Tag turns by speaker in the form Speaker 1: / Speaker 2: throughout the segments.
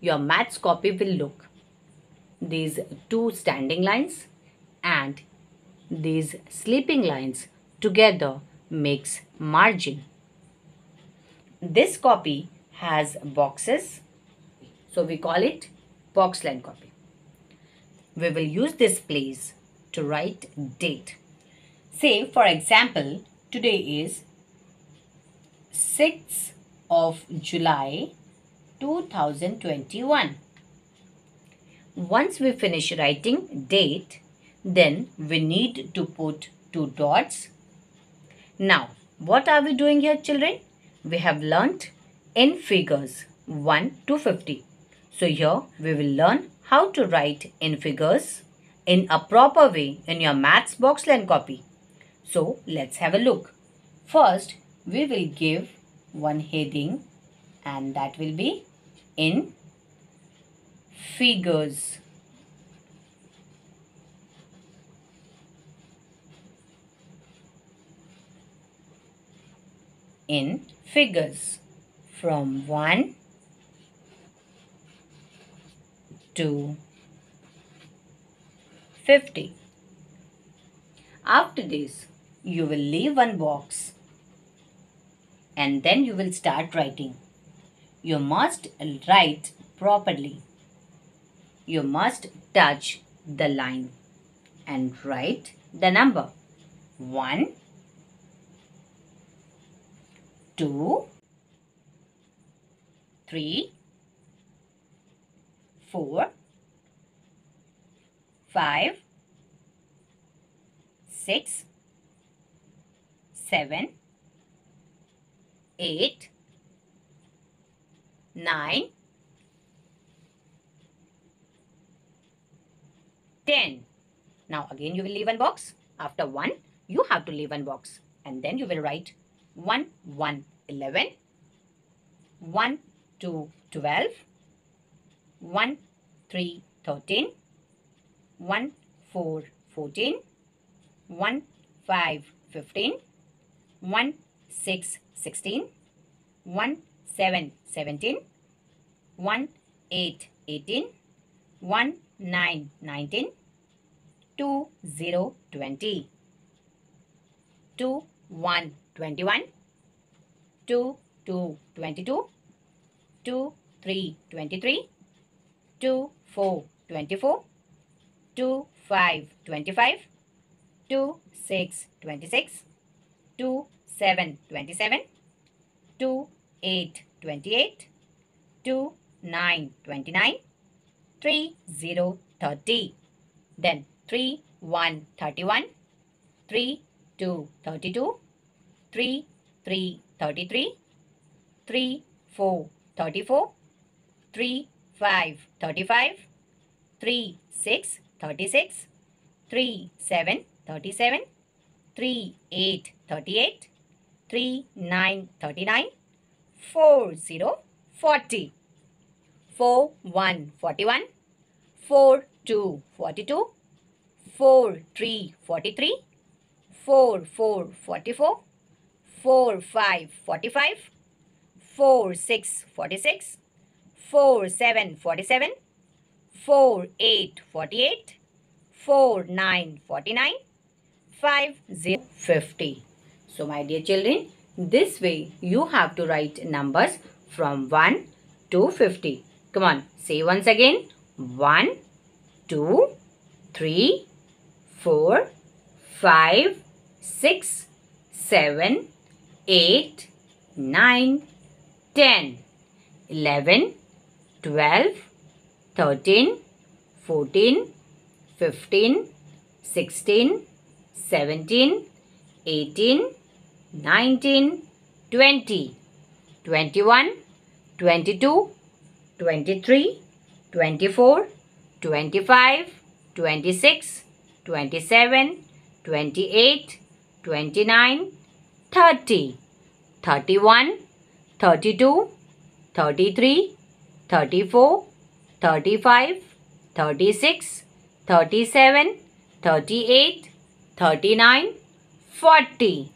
Speaker 1: your maths copy will look. These two standing lines and these sleeping lines together makes margin. This copy has boxes, so we call it box line copy. We will use this place to write date. Say for example, today is 6th of July 2021. Once we finish writing date, then we need to put two dots. Now, what are we doing here, children? We have learnt in figures 1 to 50. So here we will learn how to write in figures in a proper way in your maths box line copy. So let's have a look. First, we will give one heading and that will be in figures. In figures from 1 to 50. After this, you will leave one box and then you will start writing. You must write properly. You must touch the line and write the number 1, 2, 3, 4, 5, 6, 7, 8, 9, 10. Now again you will leave one box. After 1, you have to leave one box. And then you will write 1, 1, 11, 1, 2, 12, 1, 3, 13, 1, 4, 14, 1, 5, 15, 1, 6, 16, 1, 7, 17, 1, 8, 18, 1, 9, 19, 2, 0, 20, 2, 1, 21, 2, 2, 22, 2, 3, 23, 2, 4, 24, 2, 5, 25, 2, 6, 26, 2, 7, 27, 2, 8, 28, 2, 9, 29, 3, 0, 30. Then 3, 1, 31, 3, 2, 32, 3, 3, 33, 3, 4, 34, 3, 5, 35, 3, 6, 36, 3, 7, 37, 3, 8, 38, 3, 9, 39, 4, 0, 40, 4, 1, 41, 4, 2, 42, 4, 3, 43, 4, 4, 44, 4, 5, 45, 4, 6, 46, 4, 7, 47, 4, 8, 48, 4, 9, 49, 5, 0, 50. So my dear children, this way you have to write numbers from 1 to 50. Come on, say once again. 1, 2, 3, 4, 5, 6, 7, 8, 9, 10, 11, 12, 13, 14, 15, 16, 17, 18, 19, 20, 21, 22, 23, 24, 25, 26, 27, 28, 29, 30, 31, 32, 33, 34, 35, 36, 37, 38, 39, 40,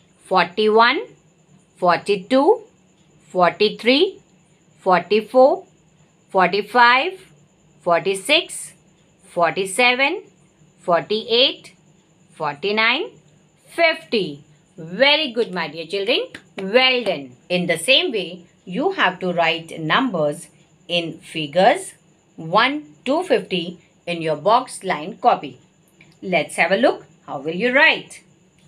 Speaker 1: 41, 42, 43, 44, 45, 46, 47, 48, 49, 50. Very good, my dear children. Well done. In the same way, you have to write numbers in figures 1 to 50 in your box line copy. Let's have a look. How will you write?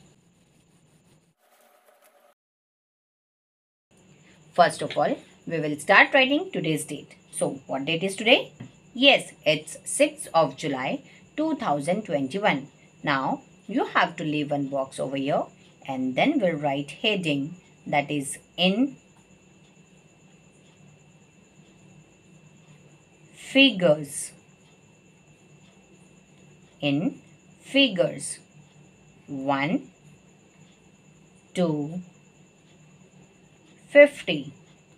Speaker 1: First of all, we will start writing today's date. So, what date is today? Yes, it's 6th of July 2021. Now, you have to leave one box over here and then we'll write heading, that is in figures. In figures. 1 to 50.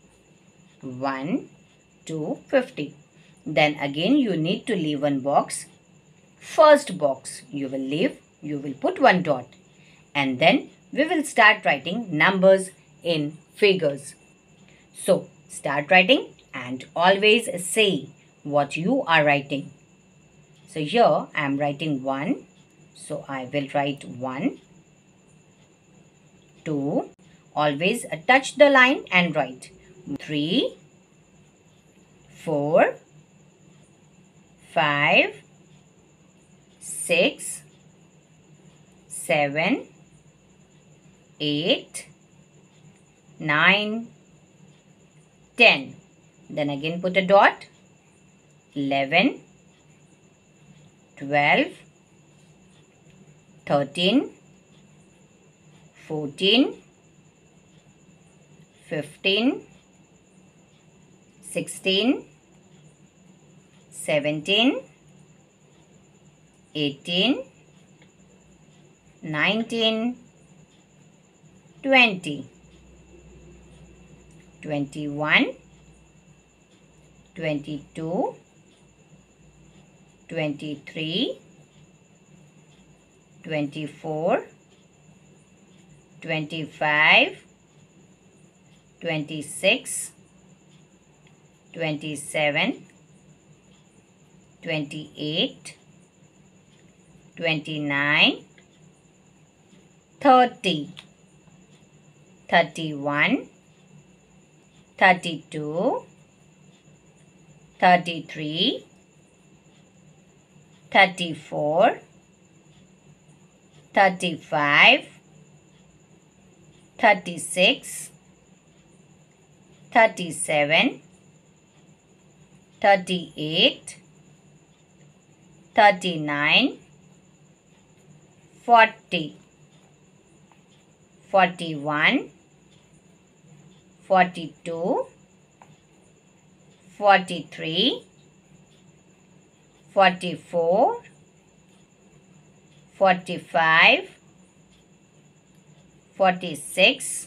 Speaker 1: 1 to 50. Then again you need to leave one box. First box you will leave, you will put one dot. And then we will start writing numbers in figures. So start writing and always say what you are writing. So here I am writing 1. So I will write 1, 2. Always touch the line and write 3, 4, 5, 6, 7, 8, 9, 10. Then again put a dot. 11, 12, 13, 14, 15, 16, 17, 18, 19, 20, 21, 22, 23, 24, 25, 26, 27, 28, 29, 30, 31, 32, 33, 34, 35, 36, 37, 38, 39, 40, 41, 42, 43, 44, 45, 46,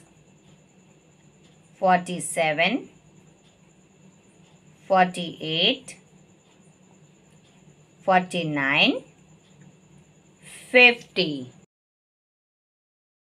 Speaker 1: 47, 48, 49, 50.